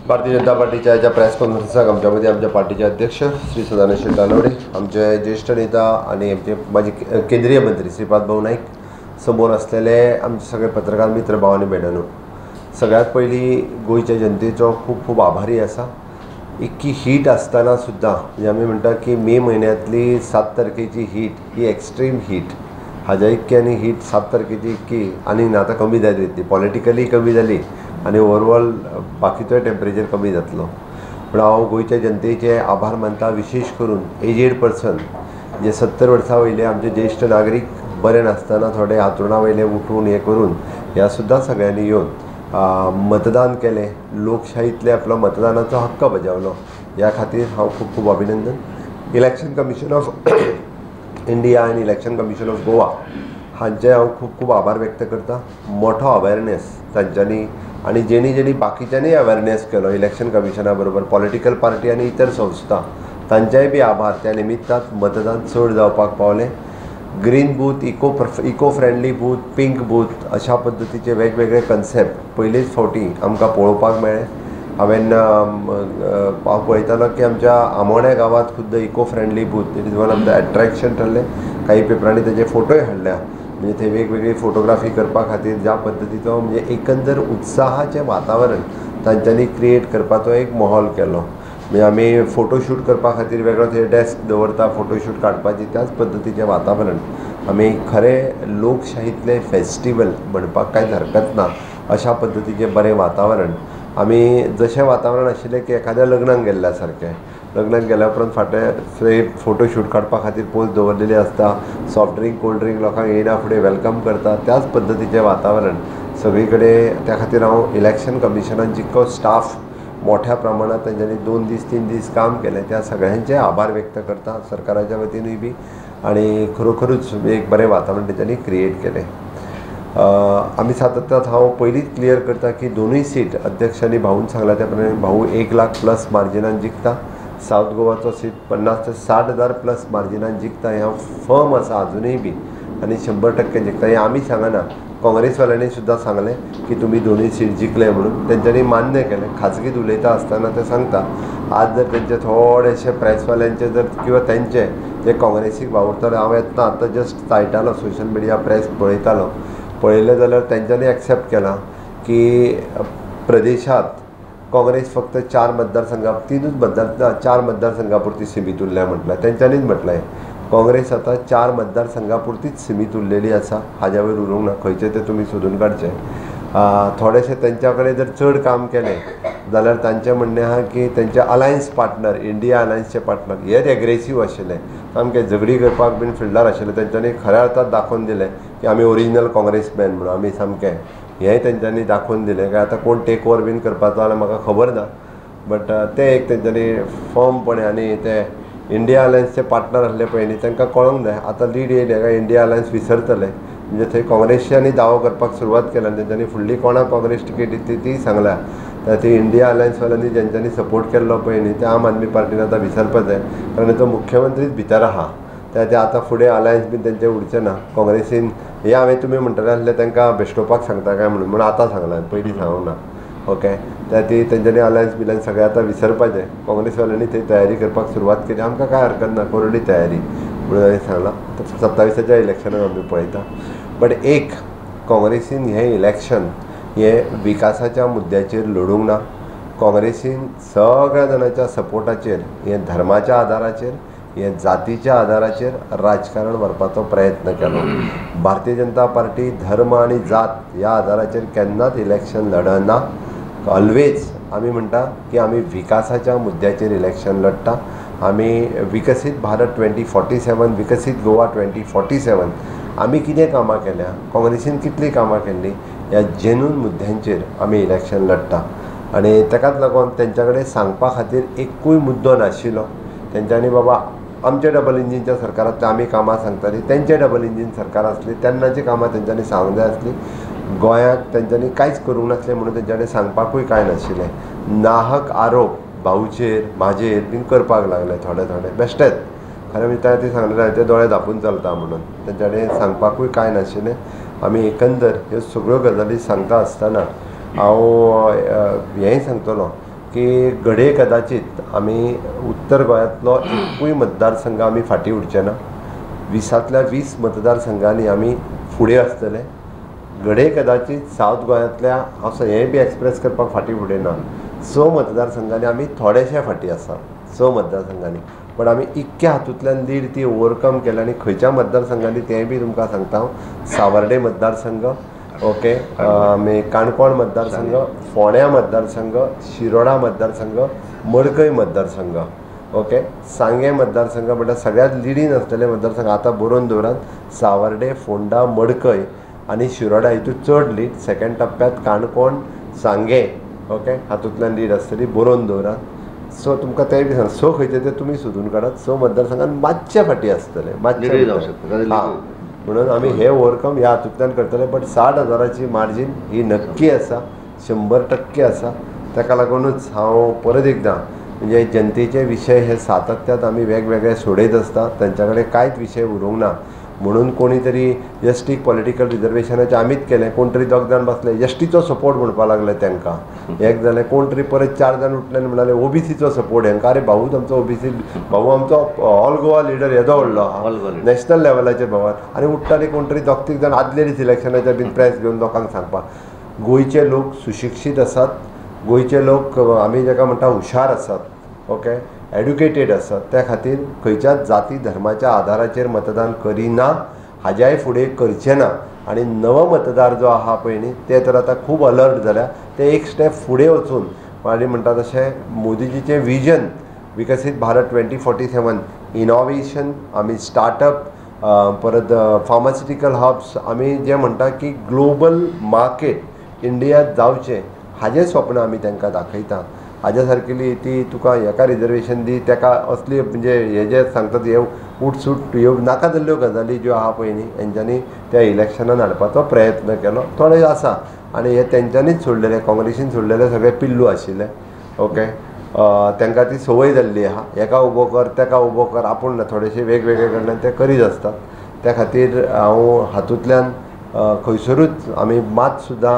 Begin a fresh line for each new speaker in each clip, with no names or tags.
भारतीय जनता पार्टीच्या ह्या प्रेस कॉन्फरन्साक आमच्यामध्ये आमच्या पार्टीचे अध्यक्ष श्री सदानंद शेट तानवडे, आमचे ज्येष्ठ नेता आणि आमचे माजी केंद्रीय मंत्री श्रीपाद भाऊ नाईक, समोर असलेले आमचे सगळे पत्रकार मित्र भाव आणि भयणांनो, सगळ्यात पहिली गोयच्या जनतेचो खूप खूप आभारी असा. इतकी हीट असताना सुद्धा म्हणजे आम्ही म्हणटा की मे महिन्यातली 7 तारखेची हीट ही एक्स्ट्रीम हीट, हाज्या इतकी आनी हीट 7 तारखेची इतकी आनी आतां कमी जाली, ती पॉलिटिकली कमी जाली आणि ओवरऑल बाकीचोय टेम्परेचर कमी जातलो. पण हांव गोयच्या जनतेचे आभार मानता, विशेष करून एजेड पर्सन जे 70 वर्सां वयले आमचे ज्येष्ठ नागरीक बरे नासतना थोडे हातरुणा वयले उठून हे करून ह्या सुद्दां सगळ्यांनी येवन मतदान केलें, लोकशाहींतले आपलो मतदानाचो हक्क बजावलो. ह्या खातीर हांव खूब खूब अभिनंदन. इलेक्शन कमिशन ऑफ इंडिया आनी इलेक्शन कमिशन ऑफ गोवा हांचे हांव खूब खूब आभार व्यक्त करता. मोठो अवेरनेस तांच्यांनी आनी जेणी बाकीच्यांनी अवेरनेस केलो इलेक्शन कमिशना बरोबर, पॉलिटिकल पार्टी आनी इतर संस्था, तांचेय बी आभार. त्या निमित्तान मतदान चड जावपाक पावलें. Green booth, eco friendly booth, pink booth अशा पद्दतीचे वेगवेगळे कन्सेप्ट पयलींच फावटी आमकां पळोवपाक मेळ्ळे. हांव पळयतालो की आमच्या आमोण्या गांवांत खुद्द eco friendly booth it is one of the attraction ठरलें. काही पेपरांनी तेजे फोटोय हाडल्या, म्हणजे थंय वेगवेगळी फोटोग्राफी करपा खातीर ज्या पद्दतीचो म्हणजे एकंदर उत्साहाचें वातावरण तांच्यांनी क्रिएट करपाचो एक माहोल केलो. म्हणजे आमी फोटोशूट करपा खातीर वेगळो थंय डेस्क दवरता, फोटोशूट काडपाची, त्याच पद्दतीचें वातावरण आमी खरें लोकशाहींतलें फेस्टिवल म्हणपाक कांयच हरकत ना अशा पद्दतीचें बरें वातावरण. आमी जशें वातावरण आशिल्लें की एखाद्या लग्नाक गेल्ल्या सारकें. लग्नाक गेल्या उपरांत फाटें फोटोशूट काडपा खातीर पोज दवरलेली आसता, सॉफ्ट ड्रिंक कोल्ड ड्रिंक लोकांक येयना फुडें वेलकम करता, त्याच पद्दतीचें वातावरण सगळी कडेन. त्या खातीर हांव इलेक्शन कमिशनान जितको स्टाफ मोठ्या प्रमाणात तांच्यांनी 2 दीस 3 दीस काम केलें त्या सगळ्यांचे आभार व्यक्त करता सरकाराच्या वतीनूय बी. आणि खरोखरूच एक बरें वातावरण तांच्यांनी क्रिएट केलें. आमी सातत्यान हांव पयलींच क्लियर करता की दोनूय सीट अध्यक्षांनी भाऊन सांगला त्या प्रमाणे भाऊ 1 लाख प्लस मार्जिनान जिखता. सावथ गोवाचो सीट 50 ते 60 हजार प्लस मार्जिनान जिखता. हें हांव फर्म आसा अजुनूय बी आनी 100% जिखता. हें आमी सांगना, काँग्रेसवाल्यांनी सुद्दां सांगलें की तुमी दोनूय सीट जिखले म्हणून. तेंच्यांनी मान्य केलें. खाजगीत उलयता आसतना ते सांगता. आज जर तेंचे थोडेशे प्रेसवाल्यांचे जर किंवा तेंचे जे काँग्रेसीक वावुरताले, हांव येतना आतां जस्ट चाळटालो सोशल मिडिया प्रेस पळयलें जाल्यार तेंच्यांनी एक्सेप्ट केलां की प्रदेशांत काँग्रेस फक्त 4 मतदारसंघां 4 मतदारसंघां पुरती सीमीत उरल्या म्हटलें. तेंच्यांनीच म्हटलें काँग्रेस आतां 4 मतदारसंघां पुरतीच सीमीत उरलेली आसा, हाज्या वयर उरूंक ना. खंयचे ते तुमी सोदून काडचे. थोडेशे तेंच्या कडेन जर चड काम केलें जाल्यार तांचें म्हणणें आहा की तेंचे अलायन्स पार्टनर, इंडिया अलायन्सचे पार्टनर हेच एग्रेसीव आशिल्ले, सामके झगडी करपाक बीन फिल्डार आशिल्ले. तेंच्यांनी खऱ्या अर्थान दाखोवन दिलें की आमी ओरिजिनल काँग्रेसमॅन म्हणून. आमी सामकें हेंय तेंच्यांनी दाखोवन दिलें. काय आतां कोण टेक ओवर बीन करपाचो जाल्यार म्हाका खबर ना, बट तें एक तेंच्यांनी फर्मपणे. आनी ते इंडिया अलायन्सचे पार्टनर आसले पळय न्ही, तांकां कळोंक जाय आतां लीड येयलें काय इंडिया अलायन्स विसरतले. म्हणजे थंय काँग्रेसच्यांनी दावो करपाक सुरवात केला आनी तेंच्यांनी फुडली कोणाक काँग्रेस तिकेट दितली ती सांगल्या. ती इंडिया अलायन्सवाल्यांनी जेंच्यांनी सपोर्ट केल्लो पळय न्ही, ते आम आदमी पार्टीन आतां विसरपाक जाय. कारण तो मुख्यमंत्रीच भितर आहा. ते आतां फुडें अलायन्स बीन तेंचें उरचें ना. काँग्रेसीन हे हांवें तुमी म्हणटले आसले तांकां बेश्टोवपाक सांगता काय म्हणून आतां सांगलां, पयलीं सांगूंक ना. ओके, तेंच्यांनी अलायन्स बिलायन्स सगळें आतां विसरपाचें. काँग्रेसवाल्यांनी थंय तयारी करपाक सुरवात केली. आमकां कांय हरकत ना, करुनी तयारी म्हणून हांवें सांगलां. 27च्या इलेक्शनाक आमी पळयता. बट एक काँग्रेसीन हें इलेक्शन हें विकासाच्या मुद्द्याचेर लडूंक ना. काँग्रेसीन सगळ्या जाणांच्या सपोर्टाचेर, हें धर्माच्या आदाराचेर, हें जातीच्या आदाराचेर राजकारण व्हरपाचो प्रयत्न केलो. भारतीय जनता पार्टी धर्म आनी जात ह्या आदाराचेर केन्नाच इलेक्शन लडना. ऑलवेज आमी म्हणटा की आमी विकासाच्या मुद्द्याचेर इलेक्शन लडटा. आमी विकसीत भारत 2047, विकसीत गोवा 2047 आमी कितें कामां केल्या, काँग्रेसीन कितलीं कामां केल्लीं, ह्या जेन्यून मुद्द्यांचेर आमी इलेक्शन लडटा. आनी ताकाच लागून तेंच्या कडेन सांगपा खातीर एकूय मुद्दो नाशिल्लो. तेंच्यांनी बाबा आमचे डबल इंजिनच्या सरकारांतले आमी कामां सांगतालीं, तेंचे डबल इंजीन सरकार आसली तेन्नाची कामां तेंच्यांनी सांगूंक जाय आसलीं. गोंयांत तेंच्यांनी कांयच करूंक नासलें म्हणून तेंच्या कडेन सांगपाकूय कांय नाशिल्लें. नाहक आरोप भाऊचेर म्हाजेर बीन करपाक लागले थोडे बेश्टेच. खरें म्हणजे ती सांगलें ते दोळे धांपून चलता म्हणून. तेंच्या कडेन सांगपाकूय कांय नाशिल्लें. आमी एकंदर ह्यो सगळ्यो गजाली सांगता आसतना हांव हेंय सांगतलो की घडये कदाचित आमी उत्तर गोंयांतलो एकूय मतदारसंघ आमी फाटीं उरचे ना. 20तल्या 20 मतदारसंघांनी आमी फुडें आसतले. घडये कदाचित सावथ गोंयांतल्या हांव हें बी एक्सप्रेस करपाक फाटीं फुडें ना. 6 मतदारसंघांनी आमी थोडेशे फाटीं आसा, 6 मतदारसंघांनी. पण आमी इतक्या हातूंतल्यान लीड ती ओवरकम केल्या आनी खंयच्या मतदारसंघांनी तेंय बी तुमकां सांगता हांव. सावर्डे मतदारसंघ, ओके, काणकोण मतदारसंघ, फोंड्या मतदारसंघ, शिरोडा मतदारसंघ, मडकय मतदारसंघ, ओके, सांगे मतदारसंघ म्हणटा सगळ्यात लिडीन आसलेले मतदारसंघ आतां बरोवन दवरात. सावर्डे, फोंडा, मडकय आनी शिरोडा हितून चड लीड. सेकंड टप्प्यात काणकोण, सांगे, ओके, हातूंतल्यान लीड आसतली, बरोवन दवरात. सो तुमकां तें बी सांग, सो खंयचे ते तुमी सोदून काडात. 6 मतदारसंघान मातशे फाटीं आसतले, मातशे जावं शकता. म्हणून आमी हे ओवरकम ह्या हातूंतल्यान करतले. बट 60,000ची मार्जीन ही नक्की आसा, 100% आसा. ताका लागूनच हांव परत एकदां म्हणजे जनतेचे विशय हे सातत्यात आमी वेगवेगळे सोडयत आसता. तांच्या कडेन कांयच विशय उरूंक ना. म्हणून कोणी तरी एसटीक पॉलिटिकल रिजर्वेशनाचें आमीच केलें. कोण तरी 2 जाण बसले एसटीचो सपोर्ट म्हणपाक लागले तांकां. एक जालें, कोण तरी परत 4 जाण उठले आनी म्हणले ओबीसीचो सपोर्ट हांकां. अरे भाऊच आमचो ओबीसी भाऊ, आमचो ऑल गोवा लिडर येदो व्हडलो नॅशनल लेवलाचेर भावार. आनी उठ्ठाले कोण तरी 2-3 जाण आदले दीस इलेक्शनाच्या बीन प्रेस घेवन लोकांक सांगपाक. गोंयचे लोक सुशिक्षीत आसात, गोंयचे लोक आमी जाका म्हणटा हुशार आसात, ओके, एड्युकेटेड आसात. त्या खातीर खंयच्याच जाती धर्माच्या आदाराचेर मतदान करिना, हाज्याय फुडें करचें ना. आनी नवो मतदार जो आहा पळय न्ही ते तर आतां खूब अलर्ट जाल्या. ते एक स्टेप फुडें वचून आनी म्हणटा तशें मोदीजीचें विजन विकसीत भारत 2047, इनोव्हेशन, आमी स्टार्टअप, परत फार्मास्युटिकल हब्स, आमी जें म्हणटा की ग्लोबल मार्केट इंडियांत जावचें, हाजें स्वप्न आमी तांकां दाखयता. हाज्या सारकेली ती तुका हेका रिजर्वेशन दी, ताका असली म्हणजे हे जे सांगतात हे उठसूट ह्यो नाका जाल्ल्यो गजाली ज्यो आहा पळय न्ही हेंच्यांनी त्या इलेक्शनान हाडपाचो प्रयत्न केलो. थोडे आसा आनी हे तेंच्यांनीच सोडलेले, काँग्रेसीन सोडलेले सगळे पिल्लू आशिल्ले, ओके. तांकां ती संवय जाल्ली आहा, हेका उबो कर तेका उबो कर, आपूण थोडेशे वेगवेगळे कडल्यान ते करीत आसतात. त्या खातीर हांव हातूंतल्यान खंयसरूच आमी मात सुद्दां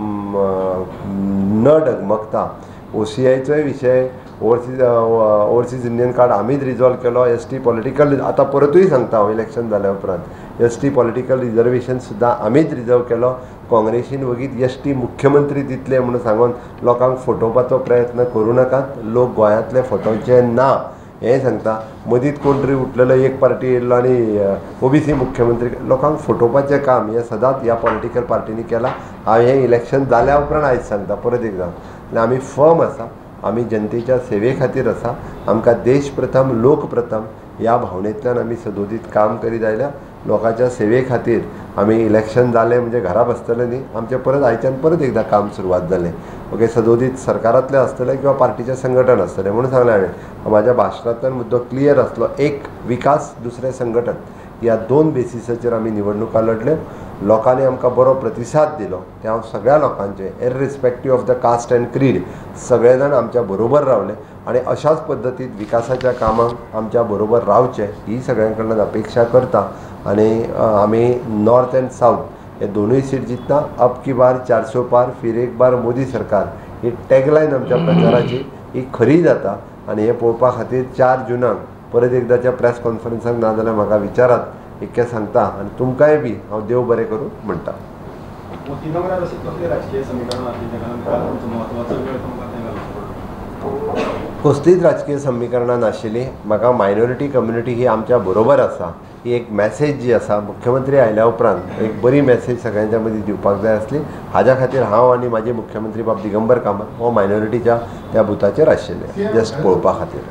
न डगमगता. OCIचोय विशय, ओवरसीज इंडियन कार्ड आमीच रिजॉल्व केलो. एसटी पॉलिटिकल आतां परतूय सांगता हांव इलेक्शन जाल्या उपरांत एसटी पॉलिटिकल रिजर्वेशन सुद्दां आमीच रिजर्व केलो. काँग्रेसीन वगीत एसटी मुख्यमंत्री दितले म्हणून सांगून लोकांक फटोवपाचो प्रयत्न करूं नाकात. लोक गोंयांतले फटोवचे ना हें सांगता. मदींच कोण तरी उठलेलो एक पार्टी येयल्लो आनी ओबीसी मुख्यमंत्री, लोकांक फटोवपाचें काम हें सदांच ह्या पॉलिटिकल पार्टीनी केलां. हांव हें इलेक्शन जाल्या उपरांत आयज सांगता परत एकदां. आनी आमी फर्म आसा, आमी जनतेच्या सेवे खातीर आसा. आमकां देश प्रथम लोक प्रथम ह्या भावनेंतल्यान आमी सदोदीत काम करीत आयल्या. लोकांच्या सेवे खातीर आमी इलेक्शन जालें म्हणजे घरा बसतले न्ही, आमचें परत आयच्यान परत एकदां काम सुरवात जालें, ओके. सदोदीत सरकारांतलें आसतलें किंवा पार्टीचें संघटन आसतलें. म्हणून सांगलें हांवें म्हाज्या भाशणांतल्यान मुद्दो क्लियर आसलो. एक विकास, दुसरें संघटन, ह्या 2 बेसिसाचेर आमी निवडणुका लढल्यो. लोकांनी आमकां बरो प्रतिसाद दिलो. ते हांव सगळ्या लोकांचे irrespective of the caste and creed सगळे जाण आमच्या बरोबर रावले आनी अशाच पद्दतीन विकासाच्या कामांक आमच्या बरोबर रावचे ही सगळ्यां कडल्यान अपेक्षा करता. आनी आमी नॉर्थ एंड सावथ हे दोनूय सीट जिंकता. अब की बार 400 पार, फिर एक बार मोदी सरकार ही टॅगलायन आमच्या प्रचाराची ही खरी जाता. आनी हे पळोवपा खातीर 4 जुनाक परत एकदांच्या प्रेस कॉन्फरन्साक ना जाल्यार म्हाका विचारात, इतकें सांगता. आनी तुमकांय बी हांव देव बरें करूं म्हणटा. कसलीच राजकीय समीकरणां नाशिल्लीं. म्हाका मायनॉरिटी कम्युनिटी ही आमच्या बरोबर आसा ही एक मॅसेज जी आसा मुख्यमंत्री आयल्या उपरांत एक बरी मॅसेज सगळ्यांच्या मदीं दिवपाक जाय आसली. हाज्या खातीर हांव आनी म्हाजे मुख्यमंत्री बाब दिगंबर कामत हो मायनॉरिटीच्या त्या बुथाचेर आशिल्ले जस्ट पळोवपा खातीर.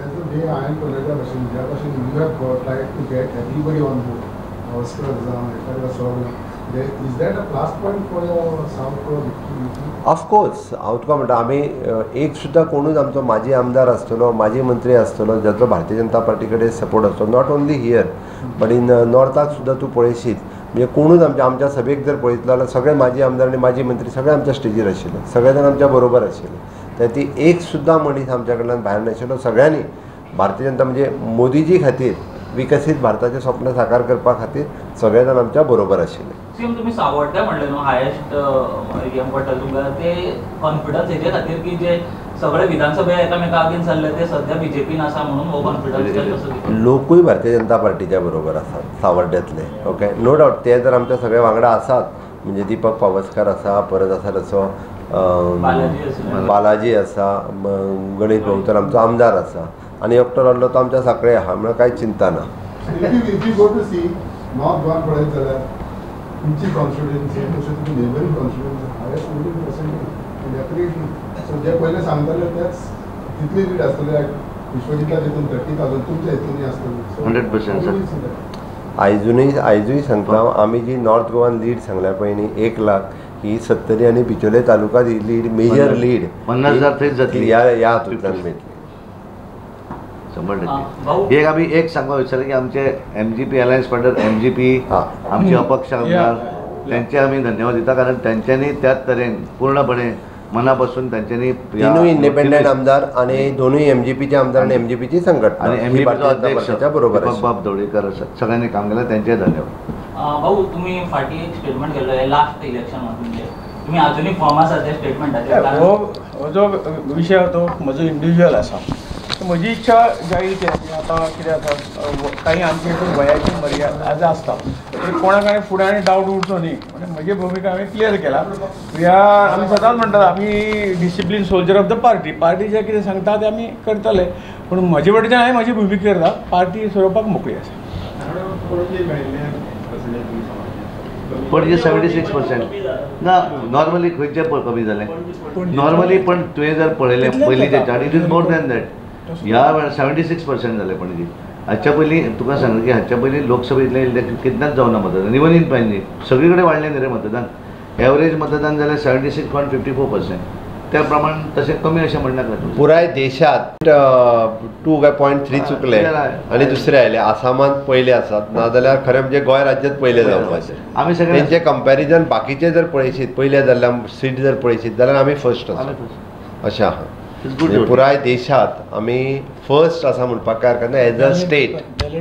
ऑफकोर्स हांव तुका म्हणटा आमी एक सुद्दां कोणूच आमचो माजी आमदार आसतलो, माजी मंत्री आसतलो जाचो भारतीय जनता पार्टी कडेन सपोर्ट आसतलो. Not only here but in नॉर्थाक सुद्दां तूं पळयशीत म्हणजे कोणूच आमच्या सभेक जर पळयतलो जाल्यार सगळे माजी आमदार आनी माजी मंत्री सगळे आमच्या स्टेजीर आशिल्ले, सगळे जाण आमच्या बरोबर आशिल्ले. तर ती एक सुद्दां मनीस आमच्या कडल्यान भायर नाशिल्लो. सगळ्यांनी भारतीय जनता म्हणजे मोदीजी खातीर विकसीत भारताचें स्वप्न साकार करपा खातीर सगळे जाण आमच्या बरोबर आशिल्ले.
सीएम तुम्ही सावड्ड्या म्हणले न्हू हायेस्ट एम पडटा तुमकां ते कॉन्फिडन्स हेजे खातीर की जे सगळे विधानसभा एकामेका आगीन चालले ते सध्या बीजेपीन आसा म्हणून हो कॉन्फिडन्स
लोकूय भारतीय जनता पार्टीच्या बरोबर आसात सावर्ड्यातले. ओके, नो डावट ते जर आमच्या सगळे वांगडा आसात म्हणजे दीपक पावसकर आसा, परत आसा तसो बालाजी आसा, गणेश भाऊ आमचो आमदार आसा आनी एकटो रावलो तो आमच्या सगळे आहा म्हणून कांय चिंता ना. आयजूय सांगता आमी जी नॉर्थ गोवान लीड सांगल्या पळय न्ही 1 लाख ही सत्तरी आनी बिचोले तालुका ही लीड मेजर लीड
50,000 थंयच जातली
ह्या हातूंतल्यान मेळटली
100%. एक आम्ही एक सांगू विचारलं की आमचे MGP अलायन्स पार्टनर MGP आमचे अपक्ष आमदार त्यांचे आम्ही धन्यवाद दिता कारण त्यांच्यानी त्याच तरेन पूर्णपणे मनापासून त्यांच्यानी
तीनूय इंडिपेंडंट आमदार आणि दोनूय MGPचे आमदार आणि MGPची संघटना
आणि MGPचो अध्यक्ष
बरोबर
बाब दवडेकर सगळ्यांनी काम केलं त्यांचे धन्यवाद.
भाऊ तुम्ही फाटी एक स्टेटमेंट केलं लास्ट इलेक्शन म्हणजे तुम्ही अजूनही फॉर्म आसा त्या स्टेटमेंटाचेर
हो जो विषय तो म्हजो इंडिविज्युअल आसा म्हजी इच्छा जायी की आतां कितें जाता काही आमचे हितून वयाची मर्यादा आसता कोणाक हांवें फुडें आनी डावट उरचो न्ही म्हणजे म्हजी भुमिका हांवें क्लियर केला. आमी सदांच म्हणटात आमी discipline soldier of the party जें कितें सांगता तें आमी करतले पूण म्हजे वटेच्यान हांवें म्हजी भुमिका करता पार्टी सोडोवपाक मोकळी आसा.
पणजे 76% ना नॉर्मली खंयचे कमी जालें नॉर्मली पण तुवें जर पळयलें पयलींचे chart it is more than that ह्या वेळार 76% जालें पणजे. हाच्या पयलीं तुका सांगलें की हाच्या पयलीं लोकसभेतलें इलेक्शन केन्नाच जावना मतदान इवन इन पणजे सगळे कडेन वाडलें न्ही रे मतदान. एवरेज मतदान जाल्यार 76.54%. त्या प्रमाण तशें कमी अशें म्हणनाका
पुराय देशात 2.3 चुकले आणि दुसरे आयले. आसामात पयले आसात नाजाल्यार खरें म्हणजे गोंय राज्यात पयले जावपाचे.
आमी सगळे
तेंचे कंपॅरिजन बाकीचे जर पळयशीत पयले जाल्ल्या सीट जर पळयशीत जाल्यार आमी फर्स्ट आसा अशें आहा. पुराय देशात आमी फर्स्ट आसा म्हणपाक काय हरकत ना एज अ स्टेट.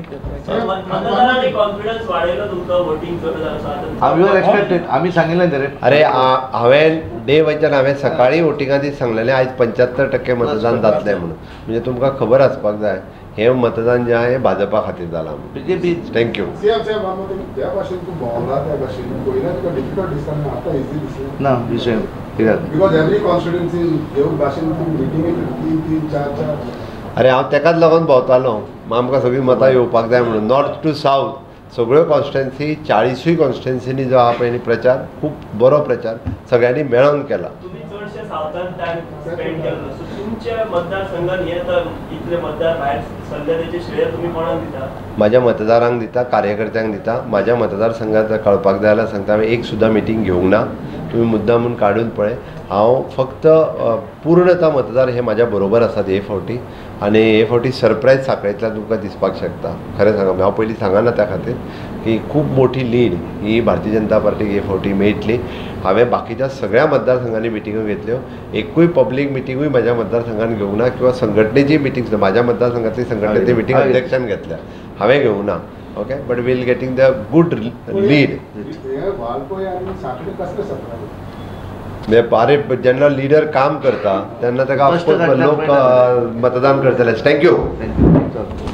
आमी सांगिल्लें न्ही रे.
अरे हांवें डे वयच्यान हांवें सकाळीं वोटिंगा दीस सांगलेलें आयज 75% मतदान जातलें म्हणून म्हणजे तुमकां खबर आसपाक जाय हे मतदान जे आहे भाजपा खातीर जालां.
BJP
thank you.
ना विषय
अरे हांव तेकाच लागून भोंवतालो आमकां सगळीं मतां येवपाक जाय म्हणून नॉर्थ टू सावथ सगळ्यो कॉन्स्टिट्युएन्सी 40 कॉन्स्टिट्युएन्सीनी जो आहा पळय प्रचार खूब बरो प्रचार सगळ्यांनी मेळोन केला. माझ्या मतदारांक दिता कार्यकर्त्यांक दिता. माझ्या मतदारसंघात कळपाक जाय जाल्यार सांगता हांवें एक सुद्दां मिटींग घेवंक ना. तुम्ही मुद्दामून काडून पळय हांव फक्त पूर्णता मतदार हे म्हाज्या बरोबर आसात हे फावटी आनी हे फावटी सरप्रायज साखळेंतल्यान तुमकां दिसपाक शकता. खरें सांगप हांव पयलीं सांगना त्या खातीर की खूब मोठी लीड ही भारतीय जनता पार्टीक हे फावटी मेळटली. हांवें बाकीच्या सगळ्या मतदारसंघांनी मिटिंगो घेतल्यो. एकूय पब्लीक मिटिंगूय म्हाज्या मतदारसंघान घेवंक ना किंवा संघटनेची मिटींग सुद्दां म्हाज्या मतदारसंघातली संघटनेची मिटींग अध्यक्षान घेतल्या हांवें घेवंक ना. Okay but will getting the good lead. अरे जेन्ना लिडर काम करता तेन्ना ताका लोक मतदान करतले. थँक्यू.